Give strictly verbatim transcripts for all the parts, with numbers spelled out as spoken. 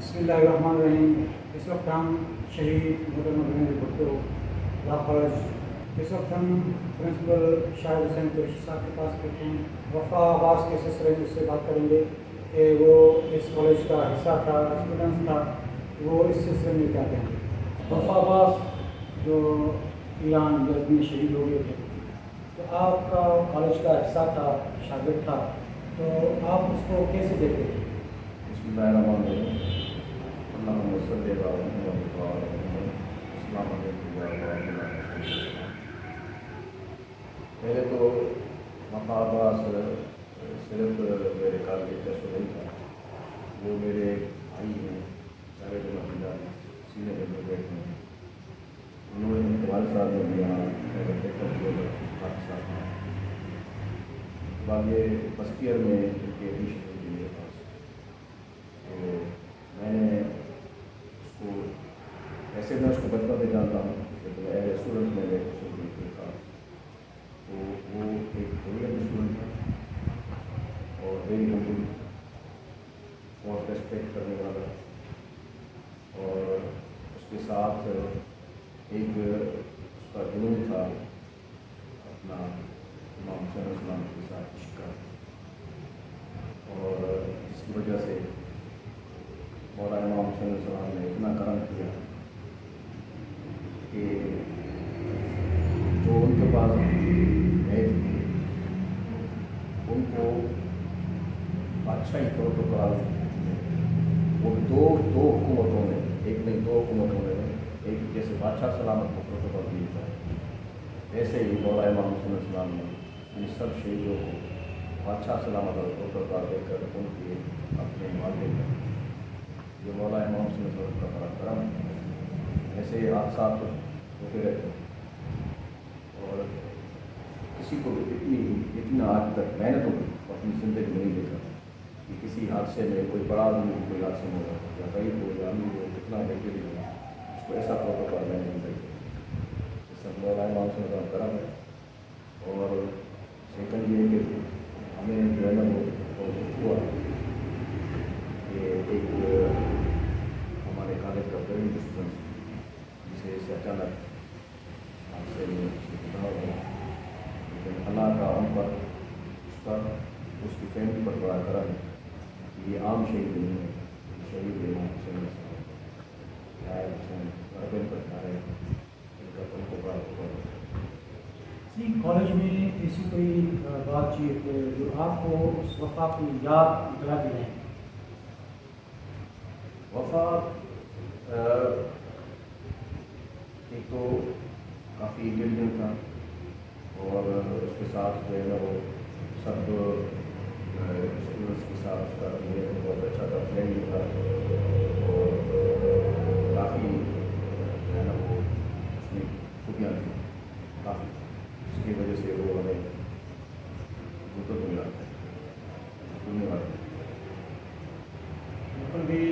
بسم اللہ الرحمن الرحیم۔ اس وقت ہم شہید محترمہ بنیادی بھٹو لاخرج اس وقت ہم پرنسپل شاہد حسین قریشی صاحب کے پاس بیٹھے ہیں۔ وفا عباس کے سلسلے میں اس سے بات کریں گے کہ وہ اس کالج کا حصہ تھا، اسٹوڈنٹ تھا، وہ اس سلسلے میں کیا کہیں گے۔ وفا عباس جو ایران جلد میں شہید ہو گئے تھے، تو آپ کا کالج کا حصہ تھا، شاگرد تھا، تو آپ اس کو کیسے دیکھتے تھے؟ بسم اللہ الرحمن الرحیم۔ اللہم صلی علی محمد و علی محمد۔ السلام علیکم ورحمۃ اللہ وبرکاتہ۔ پہلے تو وفا عباس صرف میرے کالج کا اسٹوڈنٹ تھا، وہ میرے بھائی ہیں، سارے جو سینے میں بیٹھے ہیں۔ انہوں نے ہمارے ساتھ میں بھی یہاں حادثہ تھا، بعد یہ فرسٹ ایئر میں کے ایڈمیشن ہوئی میرے پاس، تو میں نے اس کو ایسے میں اس کو بچپن سے جانتا ہوں، لیکن ایز اے اسٹوڈنٹ میں نے اس کو نہیں دیکھا، تو وہ ایک بریلینٹ اسٹوڈنٹ تھا اور ویری ہمبل، بہت ریسپیکٹ کرنے والا، اور اس کے ساتھ ایک اس کا جنون تھا اپنا امام حسین علیہ السلام کے ساتھ عشق کا، اور جس کی وجہ سے مولانا امام حسین علیہ السلام نے اتنا کرم کیا کہ جو ان کے پاس ہے ان کو بادشاہی پروٹوکول وہ دو دو حکومتوں میں، ایک نہیں دو حکومتوں میں، ایک جیسے بادشاہ سلامت کو پروٹوکول دیا تھا، ایسے ہی مولانا امام حسین علیہ السلام نے ان سب شہیدوں کو بادشاہ سلامت اور پروٹوکول دے کر ان کے اپنے معاہدے میں یہ مولانا امام حسین علیہ السلام کا بڑا کرم ہے۔ ایسے ہی حادثات ہوتے رہتے ہیں، اور کسی کو اتنی اتنا آج تک میں نے تو اپنی زندگی میں نہیں دیکھا کہ کسی حادثے میں کوئی بڑا آدمی کوئی حادثے میں ہو یا غریب ہو یا امیر ہو، کتنا بہتری ہو، اس کو ایسا پروٹوکول میں نے نہیں دیکھا۔ اس سب مولانا امام حسین علیہ السلام کا کرم ہے۔ اور سیکنڈ یہ کہ ہمیں جو ہے نا وہ بہت ہوا کہ ایک ہمارے کالج کا بریلینٹ اسٹوڈنٹ جسے اس سے اچانک حادثے میں گزرا ہوا، لیکن اللہ کا ان پر اس پر اس کی فیملی پر بڑا کرم ہے۔ یہ عام شہید نہیں ہے، شہید امام حسین علیہ السلام نائب حسین اربن پر جا رہے ہیں، ان کا ان کو بڑا خبر ہے۔ جی، کالج میں ایسی کوئی بات چیت جو آپ کو اس وفا کی یاد دلا دی ہے؟ وفا ایک تو کافی انٹیلیجنٹ تھا، اور اس کے ساتھ جو ہے نا وہ سب اسٹوڈنٹس کے ساتھ اس کا بہیویئر بہت اچھا تھا، فرینڈلی تھا، اور کافی جو ہے نا وہ اس میں خوبیاں تھیں کافی، اس کی وجہ سے وہ ہمیں گلطف ملا گھومنے والا۔ بالکل بھی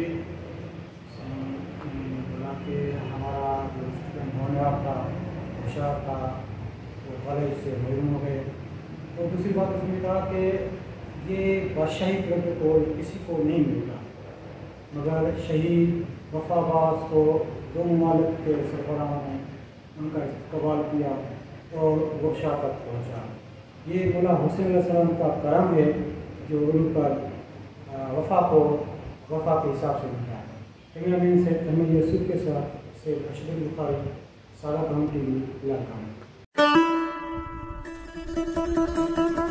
بولا کہ ہمارا جو اسٹوڈنٹ ہونے والا تھا، ہوشیار تھا، وہ کالج سے محروم ہو گئے۔ تو دوسری بات اس نے کہا کہ یہ بادشاہی پروٹوکول کسی کو نہیں ملتا، مگر شہید وفا عباس کو دو ممالک کے سربراہوں نے ان کا استقبال کیا اور وہ شاہ تک پہنچا۔ یہ مولا حسین علیہ السلام کا کرم ہے جو ان پر وفا کو وفا کے حساب سے ملتا ہے۔ کیمرہ مین سے احمد یوسف کے ساتھ سے اشرف بخاری، سارا کام ٹی وی، لاکھام۔